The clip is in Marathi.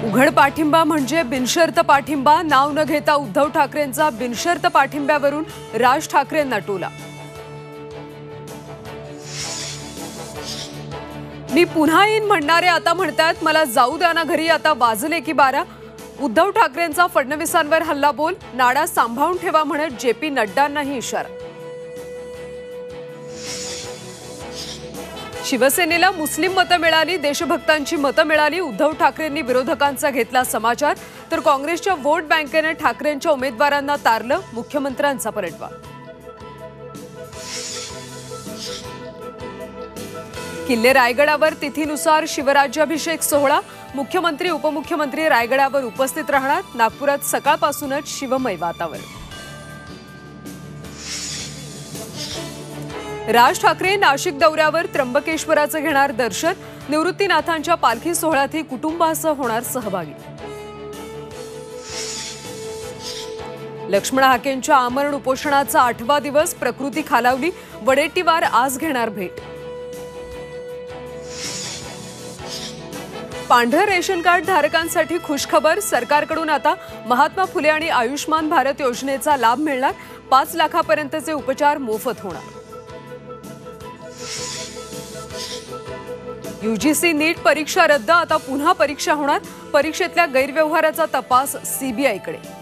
उघड पाठिंबा म्हणजे बिनशर्त पाठिंबा। नाव न घेता उद्धव ठाकरेंचा बिनशर्त पाठिंब्यावरून राज ठाकरेंना टोला। मी पुन्हा येईन म्हणणारे आता म्हणतात मला जाऊ द्या ना घरी, आता वाजले की 12। उद्धव ठाकरेंचा फडणवीसांवर हल्लाबोल, नाडा सांभाळून ठेवा म्हणत जेपी नड्डांनाही इशारा। शिवसेनेला मुस्लिम मतं मिळाली, देशभक्तांची मतं मिळाली। उद्धव ठाकरेंनी विरोधकांचा घेतला समाचार, तर काँग्रेसच्या वोट बँकेने ठाकरेंच्या उमेदवारांना तारलं, मुख्यमंत्र्यांचा पलटवार। किल्ले रायगडावर तिथीनुसार शिवराज्याभिषेक सोहळा, मुख्यमंत्री उपमुख्यमंत्री रायगडावर उपस्थित राहणार। नागपुरात सकाळपासूनच शिवमय वातावरण। राज ठाकरे नाशिक दौऱ्यावर, त्र्यंबकेश्वराचं घेणार दर्शन। निवृत्तीनाथांच्या पालखी सोहळ्यातही कुटुंबासह होणार सहभागी। लक्ष्मण हाकेंच्या आमरण उपोषणाचा 8वा दिवस, प्रकृती खालावली। वडेट्टीवार आज घेणार भेट। पांढरं रेशन कार्ड धारकांसाठी खुशखबर, सरकारकडून आता महात्मा फुले आणि आयुष्मान भारत योजनेचा लाभ मिळणार। 5 लाखापर्यंतचे उपचार मोफत होणार। यूजीसी नीट परीक्षा रद्द, आता पुन्हा परीक्षा होणार। परीक्षेतल्या गैरव्यवहाराचा तपास सीबीआयकडे।